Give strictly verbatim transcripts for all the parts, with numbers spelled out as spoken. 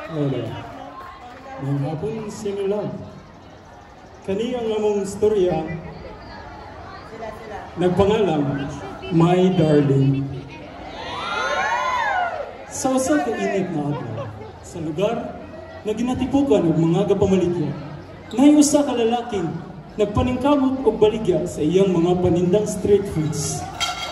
Lola, ngayong hapon sinilang. Kani ang among storya, nagpangalang, My Darling. Sa usa ka init na adlaw, sa lugar na ginatipukan og mga gapamaligya, may usa ka lalaking nagpaningkamot og baligya sa iyang mga panindang street foods.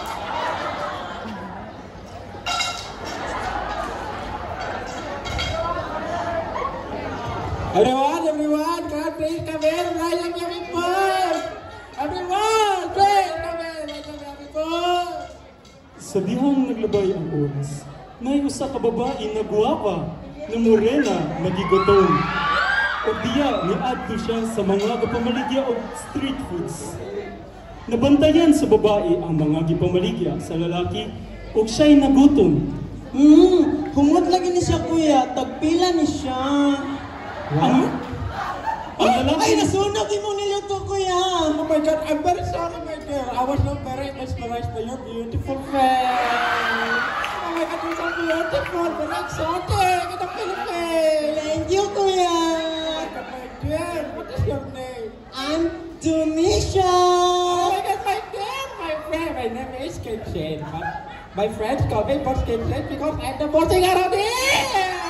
Everyone, everyone, can I please come in? Rise up your people! Everyone, please come in! Rise up your people! Sa dihang naglabay ang oras, may usa ka babae na guwapa, na morena, magigutom. O diya, niadto siya sa mga gipamaligya o street foods. Nabantayan sa babae ang mga gipamaligya sa lalaki o siya'y nagutom. Hmm, humot lagi ni siya kuya, tagpila ni siya. Ang, ang Ay, lalaki ay nasunog mo niluto kuya. Oh my God, I'm very sorry, my dear. I was not very mesmerized by your beautiful face. Oh my God, you're so beautiful, very exotic in the Philippines. Thank you kuya. My dear, what is your name? I'm Tunisia. Oh my God, my dear, my friend, my name is Kim Shane. But my friends call me Boss Kim Shane because I'm the bossing around here.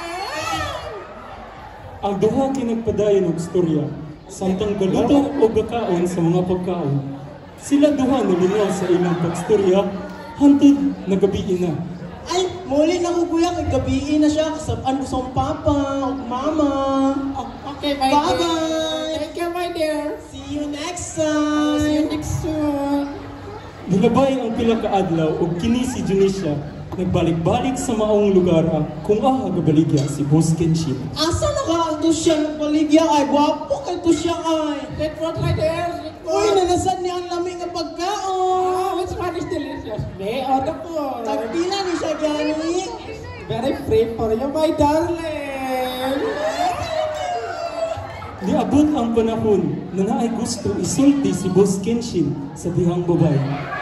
ang duha kinagpadayon og istorya, samtang galuto o gakaon sa mga pagkaon. Sila duha nalingaw sa ilang pagstorya, hantod na gabi na. Ay, muli na ko kuya, kay gabi na siya. Kasabaan ko sa akong papa, og mama. Oh, okay, my Bye-bye. dear. Thank you, my dear. See you next See you time. next soon. Nilabay ang pila ka adlaw ug kini si Junisha nagbalik-balik sa maong lugar kung aha gabaligya si Boss Kenshin. Asa na ka ito siya nagpaligya kay? Gwapo kay ito siya kay. That what my dear. Uy, nanasan niya ang lamig nga pagkaon. Oh, which one is delicious? Me or the food? Tagpila ni siya gani. Very free for you, my darling. Niabot ang panahon na naay gusto isulti si Boss Kenshin sa dihang babae.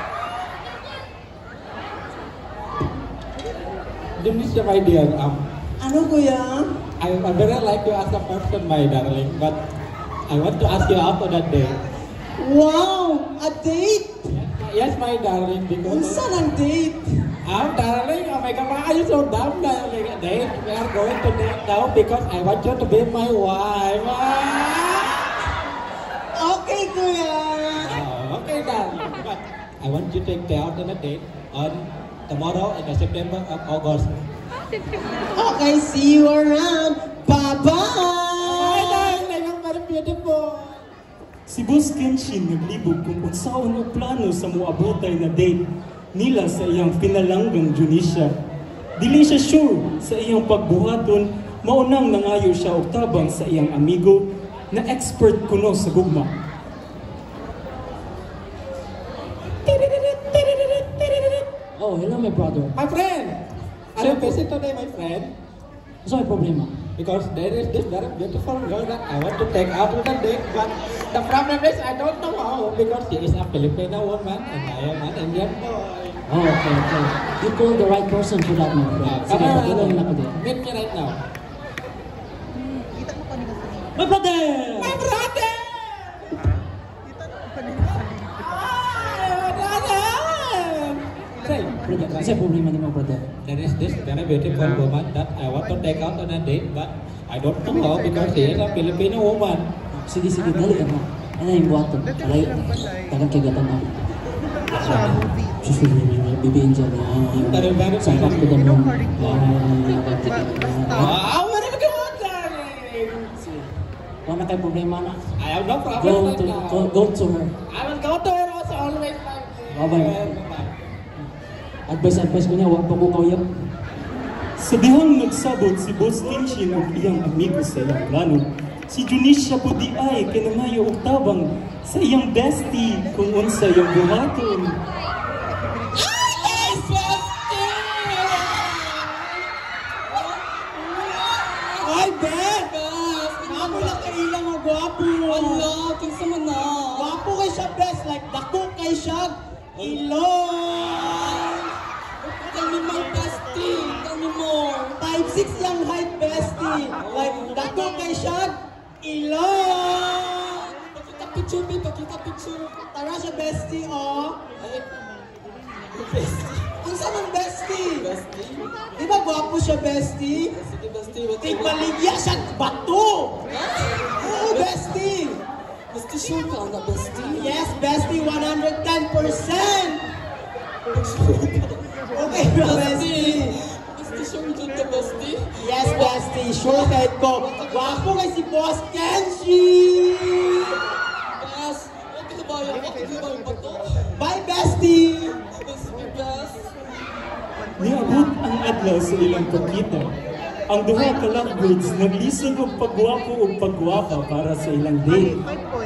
Denisha, my dear, um, Ano kuya? I, I very like you as a person, my darling, but I want to ask you out on that day. Wow, a date? Yes, my darling, because... Unsa ang date? Ah, darling, oh my God, why are you so dumb, darling? Date, we are going to date now because I want you to be my wife. Ah! Okay kuya. Oh, okay, darling, but I want you to take me out on a date on tomorrow in the September of August. Okay, see you around. Bye, Bye-bye. darling, you're very beautiful. Si Boss Kenshin naglibog kung unsaon ang plano sa moabotay na date nila sa iyang pinalanggang Junisha. Dili siya sure sa iyang pagbuhaton, maunang nangayo siya og tabang sa iyang amigo na expert kuno sa gugma. Oh, hello my brother. My friend, are you busy today, my friend? Ano may problema? Because there is this very beautiful girl that I want to take out with a date, but the problem is I don't know how because she is a Filipino woman and I am an Indian boy. Oh, okay, okay. You called the right person for that, my friend. Sige, Come on, pagulong na ko din. meet me right now. My brother! My brother! Say, Brother, kasi problema ni mo, brother. there is this very beautiful woman that I want to take out on a date, but I don't know how because she is a Filipino woman. Sige, sige, dali ka mo. Ano yung buhaton? Alay, tagang kagatan na. Susunod niyo, bibiin dyan. Very, very Sampak ko din mo. Ah, where are you going, darling? Wala na kayo problema na. I have no problem Go right to, now. go, go to her. I will go to her also always like this. Bye-bye. Advice, advice ko niya, huwag pa ko kauyap. Sa dihang nagsabot si Boss Kenshin ug iyang amigo sa iyang plano, si Junisha po di ay kinangayo og tabang sa iyang bestie kung unsa iyang buhaton. Yes, bestie! Ay, bes! Ako lang kay ilang nga gwapo. Wala, kinsa man na. Gwapo kay siya, bes. Like, dako kay siya. Ilong! Tell me more, bestie. Tell me more. five six yung height, bestie. bestie. Like, dako kay siya, ilong. Pakita picture, babe. Pakita picture. Tara siya, bestie, oh. Ay, bestie. Kung saan ang bestie? Bestie? Di ba gwapo siya, bestie? Sige, bestie. Tigbaligya siya, bato. Oo, bestie. Bestie, sure ka na, bestie? Yes, bestie, one hundred ten percent. Okay, bestie. Bestie, sure ka, bestie? Yes, bestie, sure kahit ko. Gwapo kay si Boss Kenshi. Bes, huwag ka ba yung bato? Bye, bestie. Bestie, bes. Niabot ang adlaw sa ilang pagkita. Ang duha ka lovebirds naglisod og pagwapo ug pagwapa para sa ilang date.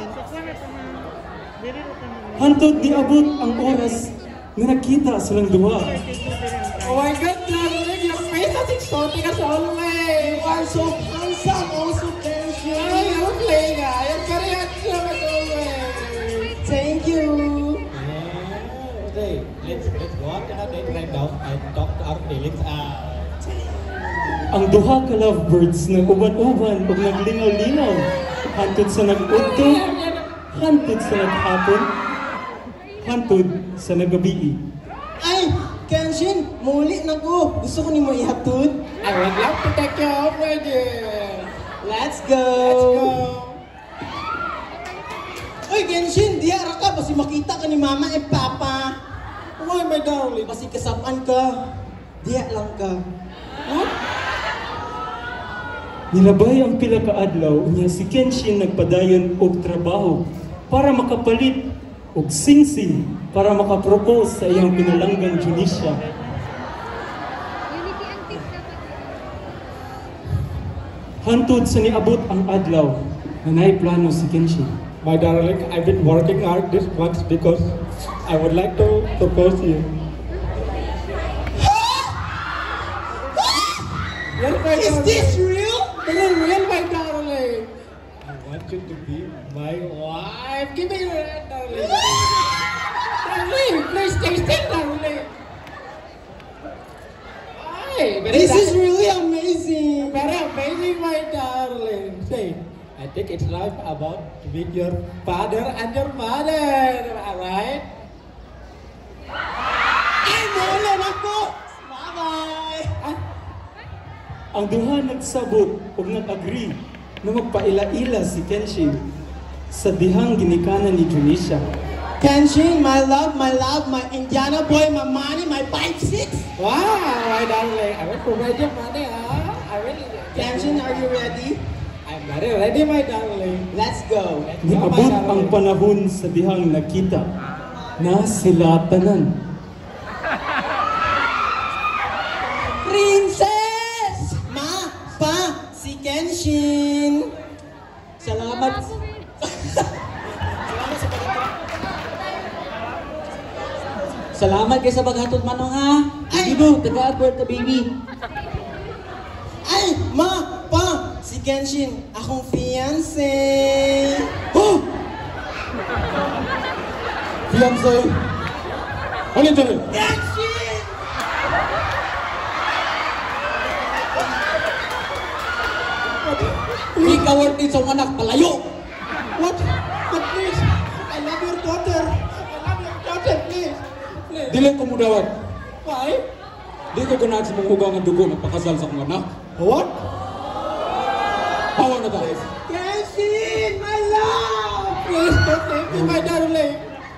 Hantod niabot ang oras na nakita silang duha. Oh my God, darling, your face is exotic as always. You are so handsome, also Kenshi. Ay, you're playing, ah. You're very handsome as always. Thank you. Yeah, okay, let's let's go out and date right now and talk to our feelings. Ah, Ang duha ka lovebirds nag-uban-uban ug naglingaw-lingaw. Hantod sa nag-udto, hantod sa naghapon, hantod sa nagabi. Ay, Kenshin, muli na ko. Gusto ko ni mo ihatod. I would love to take you home with you. Let's go. Let's go. Uy, Kenshin, diara ka. Basi makita ka ni Mama and Papa. Why, my darling? Basi kasapan ka. Diya lang ka. What? Nilabay ang pila ka adlaw unya si Kenshin nagpadayon og trabaho para makapalit og singsing para makapropose sa iyang pinalanggang Junisha. Hantod sa niabot ang adlaw, nanay plano si Kenshin. My darling, I've been working hard this month because I would like to propose you. Yes, my Is darling. this real? This is real, my darling. I want you to be my wife. Give me your hand, darling. Darling, please stay still, darling. Ay, very This nice. is really amazing. Very amazing, my darling. Say, I think it's life about to meet your father and your mother. Alright? Ay, maulan ako. Bye-bye. Ah, Ang duha nagsabot ug nag-agree na magpaila-ila si Kenshin sa dihang ginikanan ni Junisha. Kenshin, my love, my love, my Indiana boy, my money, my five six. wow, my darling. I will provide you money, huh? I will. Kenshin, are you ready? I'm very ready, my darling. Let's go. Niabot ang panahon sa dihang nakita na sila tanan. Princess! Ma, pa, si Kenshin. Salamat. Salamat kayo sa paghatod manong ha. Ay! Ibo, taga-Alberta baby. Ay, ma, pa, si Kenshin, akong fiancé. Oh! Fiancé. Ano ito? Kenshin! Hindi ka worth it sa mga anak, palayo. What? But please, I love your daughter. I love your daughter, please. Please. Dili ko mo dawat. Why? Di ko ganahan sa mga hugang dugo magpakasal sa akong anak. What? Hawa na tayo. Kenshin, my love! Please don't leave me, my darling.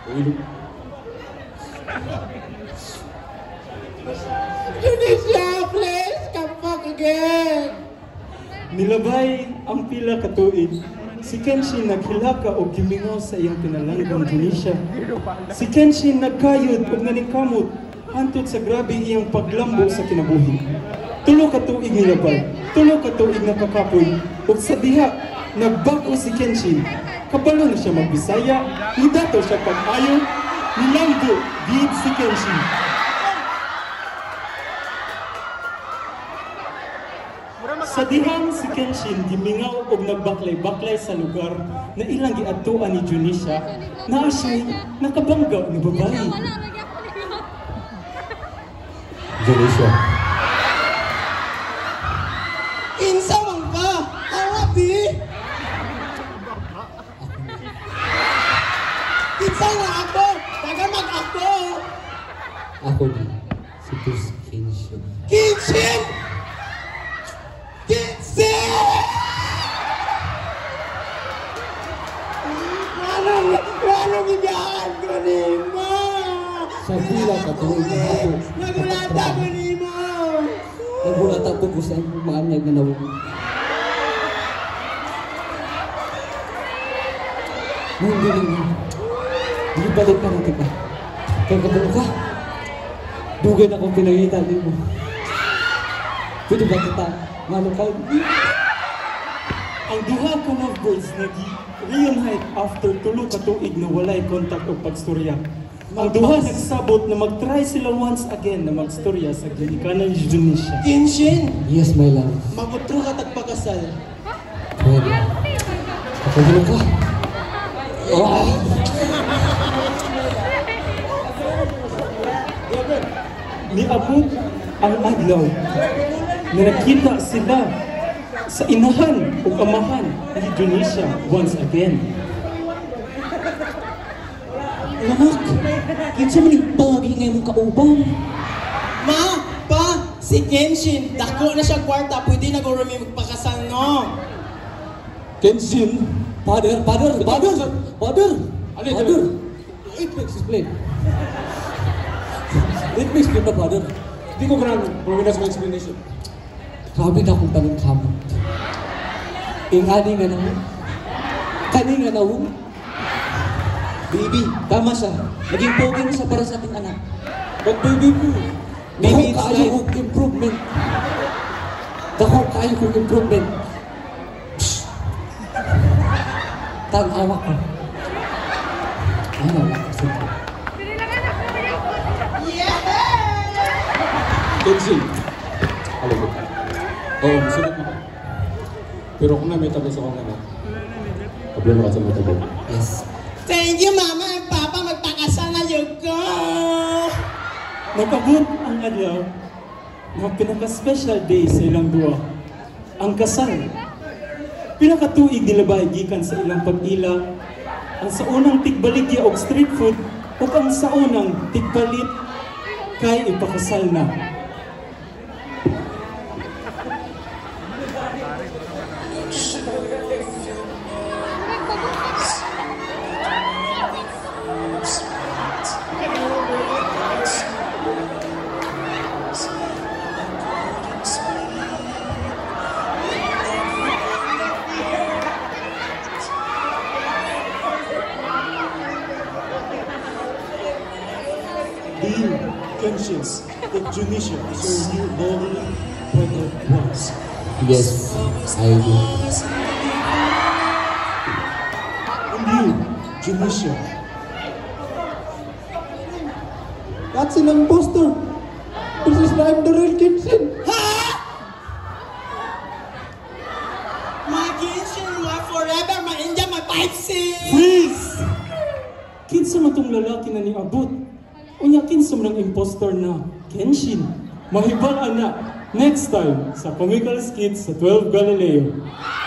Tunisia, please come back again. Nilabay ang pila ka tuig. Si Kenshin naghilaka o gimingaw sa iyang pinalanggang Junisha. Si Kenshin nagkayod o naningkamot hantod sa grabe iyang paglambo sa kinabuhi. Tulo ka tuig nilabay, tulo ka tuig nakakapoy, o sa diha, nagbago si Kenshin. Kabalo na siya magbisaya, nidato siya pag-ayo, nilambo, diit si Kenshin. Sa dihang si Kenshin gimingaw og nagbaklay-baklay sa lugar na ilang giadtuan ni Junisha, naa siya'y nakabangga ni babae. Junisha. Insa mang Ako di. Si Bruce Kenshin. Kenshin! Kenshin! Anong, anong ibiyakan ko ni mo? Sa bila ka tuloy na ako. Nagulata ko ni mo! Nagulat ako kung saan maanyag na nawag. Hindi rin mo. Hindi balik ka natin ka. Kaya kabalo ka. Dugay na akong pinangitan mo. Pwede ba kita manukal? Ang duha ka lovebirds nag-reunite after tulo ka tuig na walay contact o pagstorya. Ang duha nagsabot na mag-try sila once again na magstorya sa ginikanan ni Junisha. Kenshin! Yes, my love. Magutro ka tagpakasal. Pwede. Kabalo ka. Oh! Niabot ang adlaw na nakita sila sa inahan o amahan ni Junisha once again. Anak, kinsa man yung pagi ngayon mong kauban? Ma! Pa! Si Kenshin! Dako na siya kwarta. Pwede na gawin may magpakasal, no? Kenshin? Father, father, father, father, Ano yun? father. Let me explain. Let me explain the father. Hindi ko grano. Pagminas mo explanation. Grabe na akong panangkamot. Ingani nga na mo. Kani nga na mo. Baby, tama siya. Naging pogi mo siya para sa ating anak. But baby po, Baby, dako it's kayo life. kong improvement. Dako kayo kong improvement. Psst. Tanawa ko. Ano lang kasi. Kenshin. Alam mo. Oo, sunod mo. Pero kung na may tabi sa kong ano, problema ka sa mga tabi. Yes. Thank you, Mama and Papa. Magpakasal na yun ko! Nagabot ang adlaw na pinaka-special day sa ilang duwa. Ang kasal. Pinakatuig nila ba gikan sa ilang pag-ila, ang sa unang tigbaligya og street food o ang sa unang tigpalit kay ipakasal na. Dear Kenshin's that Junisha is your new lawfully wedded wife. Yes, I do. And you, Junisha. That's an imposter! This is not the real Kenshin! Ha? My Kenshin, my forever, my India, my five C! Please! Kinsa man tong lalaki na niabot? Unya kinsa man ang impostor na Kenshin? Mahibal na next time sa Comical Skits sa twelve Galileo.